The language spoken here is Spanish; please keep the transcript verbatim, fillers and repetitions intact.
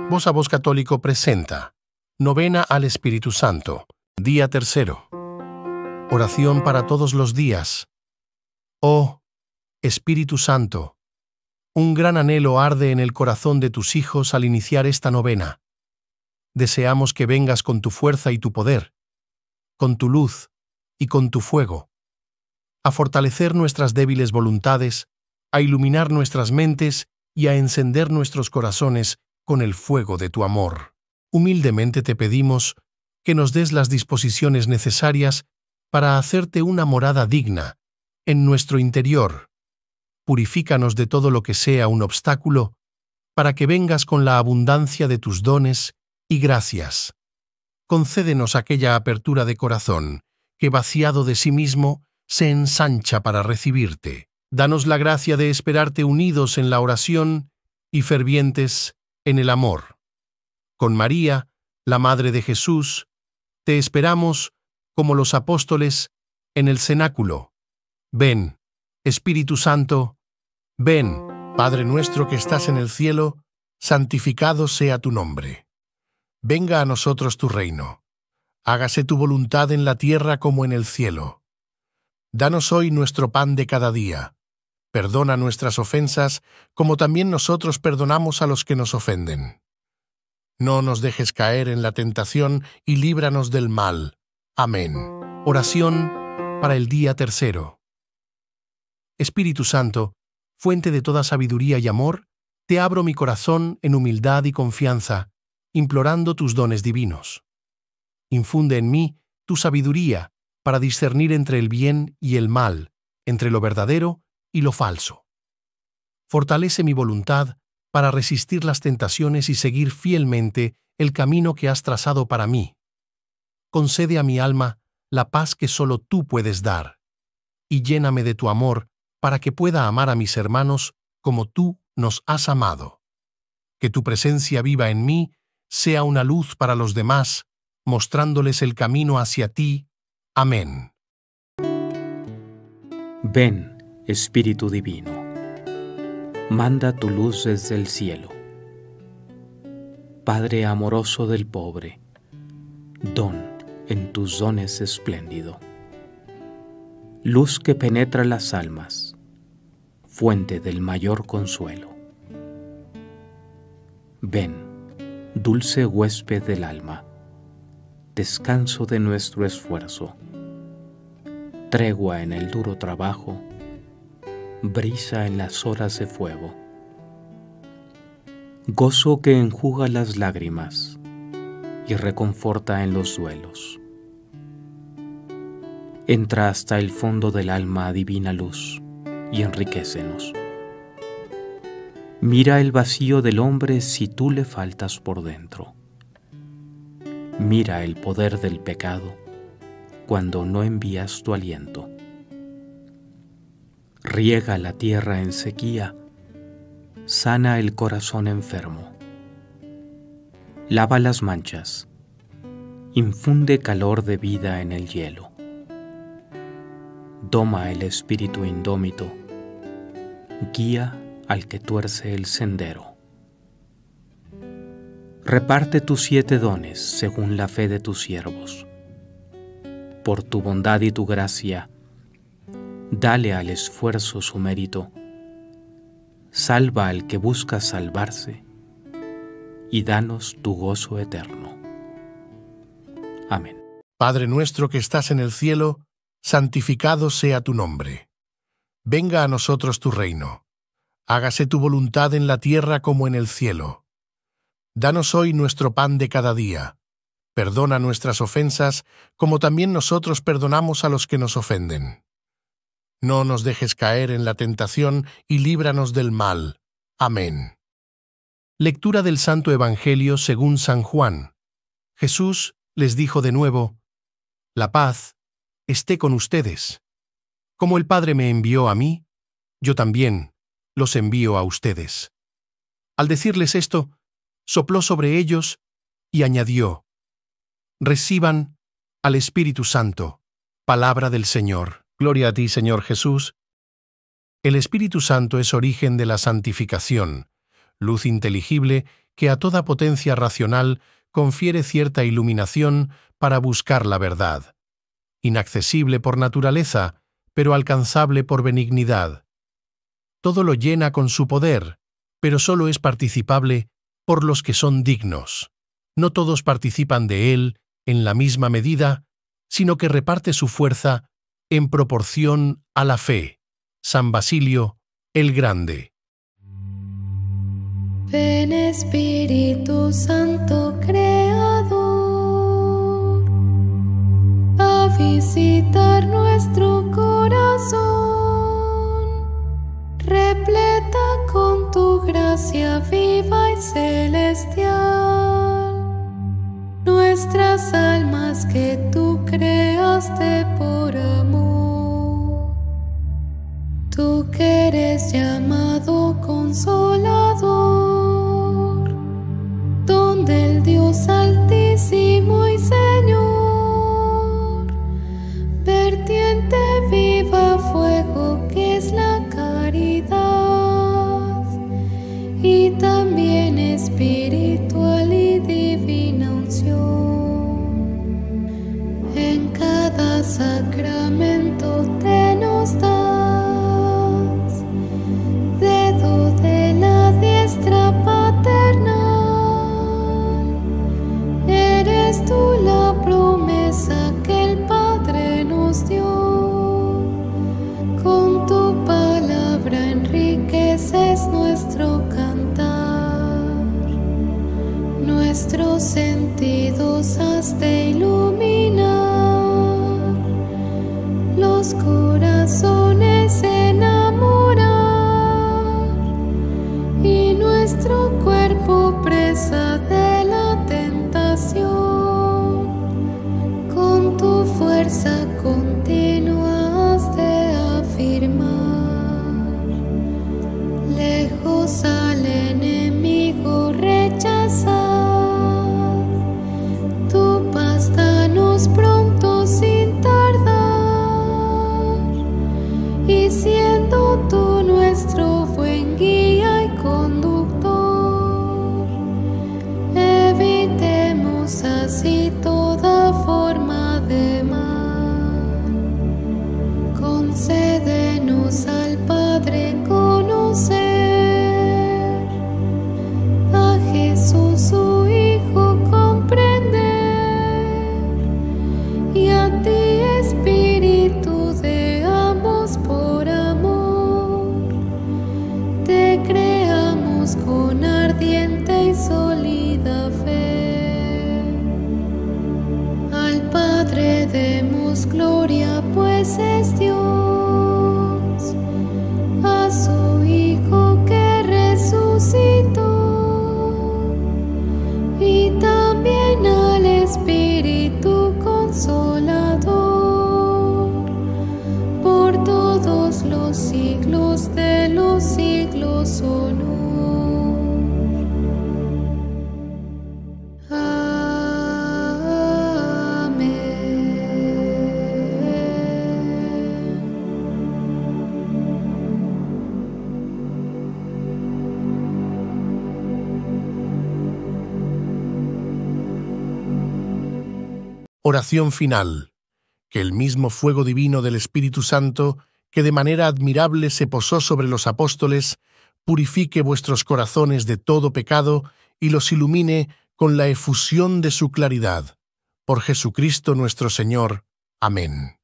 Voz a Voz Católico presenta Novena al Espíritu Santo, día tercero. Oración para todos los días. Oh, Espíritu Santo, un gran anhelo arde en el corazón de tus hijos al iniciar esta novena. Deseamos que vengas con tu fuerza y tu poder, con tu luz y con tu fuego, a fortalecer nuestras débiles voluntades, a iluminar nuestras mentes y a encender nuestros corazones con el fuego de tu amor. Humildemente te pedimos que nos des las disposiciones necesarias para hacerte una morada digna en nuestro interior. Purifícanos de todo lo que sea un obstáculo, para que vengas con la abundancia de tus dones y gracias. Concédenos aquella apertura de corazón que, vaciado de sí mismo, se ensancha para recibirte. Danos la gracia de esperarte unidos en la oración y fervientes en el amor. Con María, la Madre de Jesús, te esperamos como los apóstoles en el cenáculo. Ven, Espíritu Santo, ven. Padre nuestro que estás en el cielo, santificado sea tu nombre. Venga a nosotros tu reino. Hágase tu voluntad en la tierra como en el cielo. Danos hoy nuestro pan de cada día. Perdona nuestras ofensas, como también nosotros perdonamos a los que nos ofenden. No nos dejes caer en la tentación y líbranos del mal. Amén. Oración para el día tercero. Espíritu Santo, fuente de toda sabiduría y amor, te abro mi corazón en humildad y confianza, implorando tus dones divinos. Infunde en mí tu sabiduría para discernir entre el bien y el mal, entre lo verdadero y lo falso. Fortalece mi voluntad para resistir las tentaciones y seguir fielmente el camino que has trazado para mí. Concede a mi alma la paz que solo tú puedes dar, y lléname de tu amor para que pueda amar a mis hermanos como tú nos has amado. Que tu presencia viva en mí sea una luz para los demás, mostrándoles el camino hacia ti. Amén. Ven, Espíritu Divino, manda tu luz desde el cielo. Padre amoroso del pobre, don en tus dones espléndido. Luz que penetra las almas, fuente del mayor consuelo. Ven, dulce huésped del alma, descanso de nuestro esfuerzo, tregua en el duro trabajo, brisa en las horas de fuego, gozo que enjuga las lágrimas y reconforta en los duelos. Entra hasta el fondo del alma divina luz y enriquécenos. Mira el vacío del hombre si tú le faltas por dentro. Mira el poder del pecado cuando no envías tu aliento. Riega la tierra en sequía, sana el corazón enfermo. Lava las manchas, infunde calor de vida en el hielo. Doma el espíritu indómito, guía al que tuerce el sendero. Reparte tus siete dones según la fe de tus siervos. Por tu bondad y tu gracia, dale al esfuerzo su mérito. Salva al que busca salvarse y danos tu gozo eterno. Amén. Padre nuestro que estás en el cielo, santificado sea tu nombre. Venga a nosotros tu reino. Hágase tu voluntad en la tierra como en el cielo. Danos hoy nuestro pan de cada día. Perdona nuestras ofensas, como también nosotros perdonamos a los que nos ofenden. No nos dejes caer en la tentación y líbranos del mal. Amén. Lectura del Santo Evangelio según San Juan. Jesús les dijo de nuevo: La paz esté con ustedes. Como el Padre me envió a mí, yo también los envío a ustedes. Al decirles esto, sopló sobre ellos y añadió: Reciban al Espíritu Santo. Palabra del Señor. Gloria a ti, Señor Jesús. El Espíritu Santo es origen de la santificación, luz inteligible que a toda potencia racional confiere cierta iluminación para buscar la verdad, inaccesible por naturaleza, pero alcanzable por benignidad. Todo lo llena con su poder, pero solo es participable por los que son dignos. No todos participan de él en la misma medida, sino que reparte su fuerza en proporción a la fe. San Basilio el Grande. Ven Espíritu Santo Creador, a visitar nuestro corazón, repleta con tu gracia viva y celestial, nuestras almas que tú creaste por amor. Tú que eres llamado Consolador, don del Dios Altísimo y Señor, vertiente viva fuego que es la caridad, y también espiritual y divina unción. En cada sacramento te nos das dedo de la diestra paternal. Eres tú la promesa que el Padre nos dio. Con tu palabra enriqueces nuestro cantar. Nuestros sentidos has de iluminar, los corazones enamorar, y nuestro cuerpo presa de la tentación. Con tu fuerza continua has de afirmar, lejos al enemigo rechazar. Tu paz danos pronto sin tardar, y siendo tú nuestro buen guía y conductor, evitemos así toda forma de mal. Concédenos al Padre conocer, a Jesús su Hijo comprender, y a ti Espíritu de ambos por amor te creamos con ardiente y sólida fe. Al Padre demos gloria, pues es Dios, a su Hijo que resucitó, y también al Espíritu Consolador, por todos los siglos de los siglos. Honor. Oración final. Que el mismo fuego divino del Espíritu Santo, que de manera admirable se posó sobre los apóstoles, purifique vuestros corazones de todo pecado y los ilumine con la efusión de su claridad. Por Jesucristo nuestro Señor. Amén.